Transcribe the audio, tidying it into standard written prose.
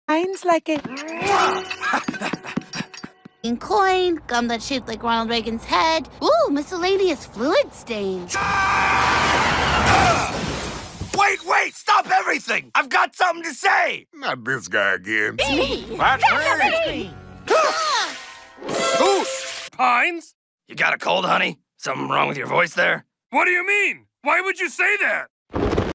Mine's like a... Coin, gum that's shaped like Ronald Reagan's head. Ooh, miscellaneous fluid stains. Wait! Stop everything! I've got something to say! Not this guy again. Me! That's me! Who's? Pines? You got a cold, honey? Something wrong with your voice there? What do you mean? Why would you say that?